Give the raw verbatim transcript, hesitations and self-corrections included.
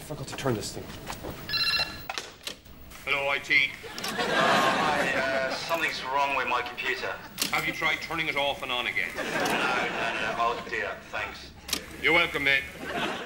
forgot to turn this thing. Hello, I T. Uh, hi, uh, something's wrong with my computer. Have you tried turning it off and on again? No, no, no. Oh, dear. Thanks. You're welcome, mate.